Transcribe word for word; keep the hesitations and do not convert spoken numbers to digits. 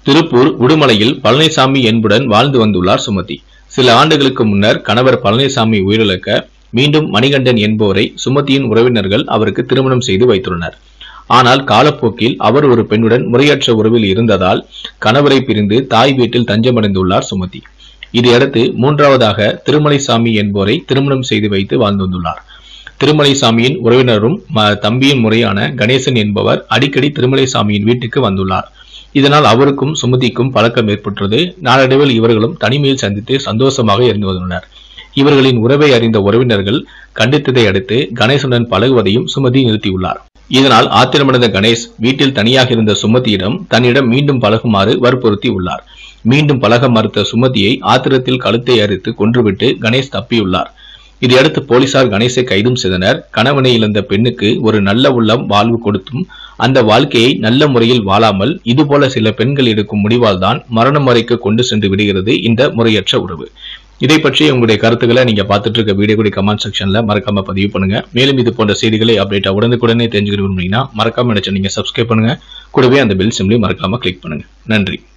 திருப்பூர் உடுமலையில் பழனிசாமி என்புடன் வாழ்ந்து வந்துள்ளார் சுமதி. சில ஆண்டுகளுக்கு முன்னர் கணவர் பழனிசாமி உயிரிழக்க மீண்டும் மணிகண்டன் என்பவரை சுமதியின் உறவினர்கள் அவருக்கு திருமணம் செய்து வைத்துள்ளனர். ஆனால் காலப்போக்கில் அவர் ஒரு பெண்ணுடன் முறையற்ற உறவில் இருந்ததால் கணவரை பிரிந்து தாய் வீட்டில் தஞ்சமடைந்துள்ளார் சுமதி. இதையடுத்து மூன்றாவதாக திருமலைசாமி என்பவரை திருமணம் செய்து வைத்து வாழ்ந்து வந்துள்ளார். திருமலைசாமியின் உறவினரும் தம்பியின் முறையான கணேசன் என்பவர் அடிக்கடி திருமலைசாமியின் வீட்டுக்கு வந்துள்ளார். இதனால் அவருக்கும் சுமதிக்கும் பழக்கம் ஏற்பட்டது. நாளடைவில் இவர்களும் தனிமையில் சந்தித்து சந்தோஷமாக இருந்து வந்துள்ளனர். இவர்களின் உறவை அறிந்த உறவினர்கள் கண்டித்ததை அடுத்து கணேசனுடன் பழகுவதையும் சுமதி நிறுத்தியுள்ளார். இதனால் ஆத்திரமடைந்த கணேஷ் வீட்டில் தனியாக இருந்த சுமதியிடம் தன்னிடம் மீண்டும் பழகுமாறு வற்புறுத்தி உள்ளார். மீண்டும் பழக மறுத்த சுமதியை ஆத்திரத்தில் கழுத்தை அறுத்து கொன்றுவிட்டு கணேஷ் தப்பியுள்ளார். இதையடுத்து போலீசார் கணேசை கைதும் செய்தனர். கணவனை இழந்த பெண்ணுக்கு ஒரு நல்ல உள்ளம் வாழ்வு கொடுத்தும் அந்த வாழ்க்கையை நல்ல முறையில் வாழாமல் இதுபோல சில பெண்கள் எடுக்கும் முடிவால் தான் மரணம் வரைக்கு கொண்டு சென்று விடுகிறது இந்த முறையற்ற உறவு. இதை பற்றி உங்களுடைய கருத்துக்களை நீங்க பார்த்துட்டு இருக்க வீடியோ கூட கமெண்ட் செக்ஷன்ல மறக்காம பதிவு பண்ணுங்க. மேலும் இது போன்ற செய்திகளை அப்டேட்டா உடனுக்குடனே தெரிஞ்சுக்கணும்னா மறக்காம நினைச்சு நீங்க சப்ஸ்கிரைப் பண்ணுங்க. கூடவே அந்த பெல் சிம்லையும் மறக்காம கிளிக் பண்ணுங்க. நன்றி.